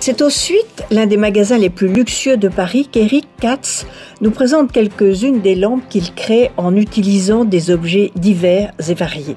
C'est au Suite, l'un des magasins les plus luxueux de Paris, qu'Eric Katz nous présente quelques-unes des lampes qu'il crée en utilisant des objets divers et variés.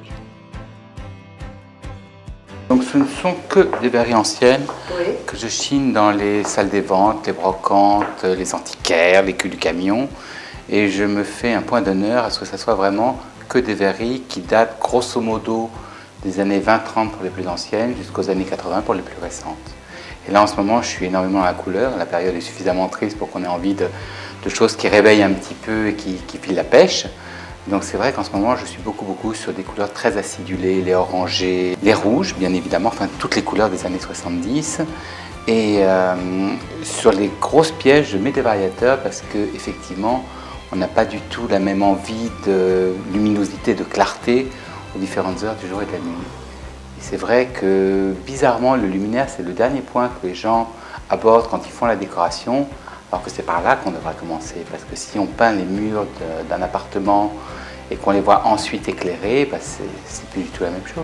Donc ce ne sont que des verreries anciennes que je chine dans les salles des ventes, les brocantes, les antiquaires, les culs du camion. Et je me fais un point d'honneur à ce que ça soit vraiment que des verreries qui datent grosso modo des années 20-30 pour les plus anciennes jusqu'aux années 80 pour les plus récentes. Et là en ce moment je suis énormément à la couleur, la période est suffisamment triste pour qu'on ait envie de choses qui réveillent un petit peu et qui filent la pêche. Donc c'est vrai qu'en ce moment je suis beaucoup sur des couleurs très acidulées, les orangés, les rouges bien évidemment, enfin toutes les couleurs des années 70. Et sur les grosses pièces je mets des variateurs parce qu'effectivement on n'a pas du tout la même envie de luminosité, de clarté aux différentes heures du jour et de la nuit. Et c'est vrai que bizarrement le luminaire c'est le dernier point que les gens abordent quand ils font la décoration. Alors que c'est par là qu'on devrait commencer, parce que si on peint les murs d'un appartement et qu'on les voit ensuite éclairés, bah c'est plus du tout la même chose.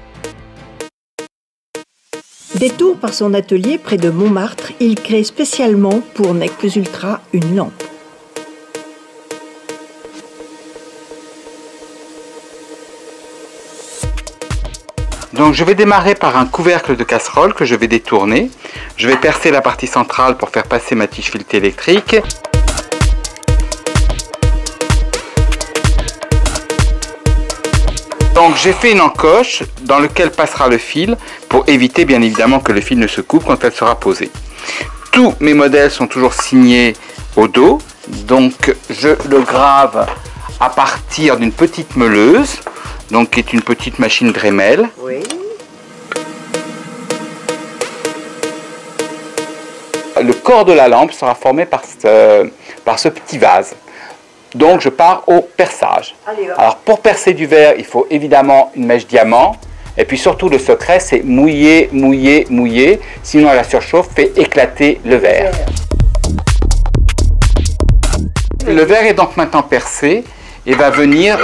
Détour par son atelier près de Montmartre, il crée spécialement pour Nec Plus Ultra une lampe. Donc je vais démarrer par un couvercle de casserole que je vais détourner. Je vais percer la partie centrale pour faire passer ma tige filetée électrique. Donc j'ai fait une encoche dans laquelle passera le fil pour éviter bien évidemment que le fil ne se coupe quand elle sera posée. Tous mes modèles sont toujours signés au dos, donc je le grave à partir d'une petite meuleuse. Donc qui est une petite machine Dremel. Oui. Le corps de la lampe sera formé par ce petit vase. Donc je pars au perçage. Allez, alors pour percer du verre, il faut évidemment une mèche diamant. Et puis surtout le secret, c'est mouiller, mouiller, mouiller. Sinon la surchauffe fait éclater le verre. Le verre est donc maintenant percé et va venir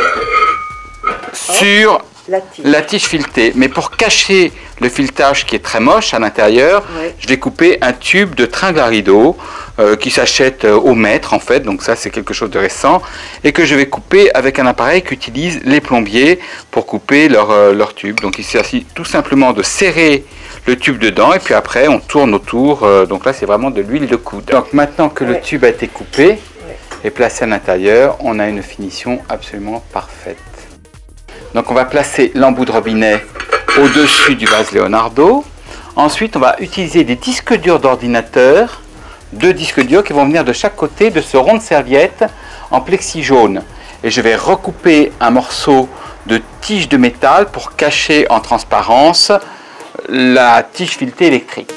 sur la tige filetée. Mais pour cacher le filetage qui est très moche à l'intérieur, je vais couper un tube de tringle à rideau qui s'achète au mètre en fait, donc ça c'est quelque chose de récent, et que je vais couper avec un appareil qu'utilisent les plombiers pour couper leur tube. Donc il s'agit tout simplement de serrer le tube dedans et puis après on tourne autour, donc là c'est vraiment de l'huile de coude. Donc maintenant que le tube a été coupé et placé à l'intérieur, on a une finition absolument parfaite. Donc on va placer l'embout de robinet au-dessus du vase Leonardo. Ensuite on va utiliser des disques durs d'ordinateur, 2 disques durs qui vont venir de chaque côté de ce rond de serviette en plexi jaune. Et je vais recouper un morceau de tige de métal pour cacher en transparence la tige filetée électrique.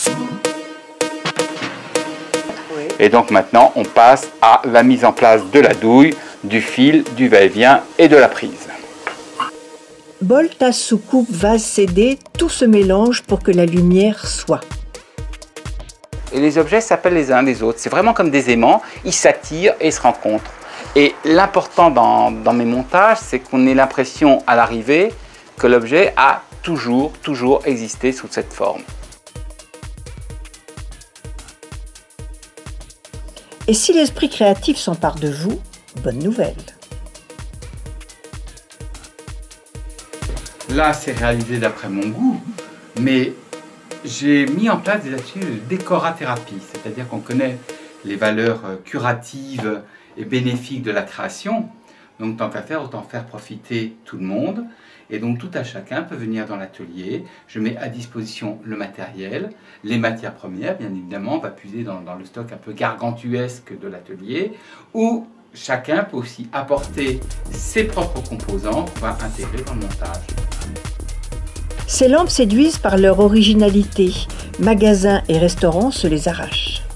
Et donc maintenant on passe à la mise en place de la douille, du fil, du va-et-vient et de la prise. Bol, tasse, soucoupe, vase, CD, tout se mélange pour que la lumière soit. Et les objets s'appellent les uns les autres. C'est vraiment comme des aimants, ils s'attirent et se rencontrent. Et l'important dans mes montages, c'est qu'on ait l'impression à l'arrivée que l'objet a toujours existé sous cette forme. Et si l'esprit créatif s'empare de vous, bonne nouvelle. Là, c'est réalisé d'après mon goût, mais j'ai mis en place des ateliers de décorathérapie, c'est-à-dire qu'on connaît les valeurs curatives et bénéfiques de la création. Donc tant qu'à faire, autant faire profiter tout le monde. Et donc tout à chacun peut venir dans l'atelier. Je mets à disposition le matériel, les matières premières, bien évidemment, on va puiser dans le stock un peu gargantuesque de l'atelier, où chacun peut aussi apporter ses propres composants qu'on va intégrer dans le montage. Ces lampes séduisent par leur originalité. Magasins et restaurants se les arrachent.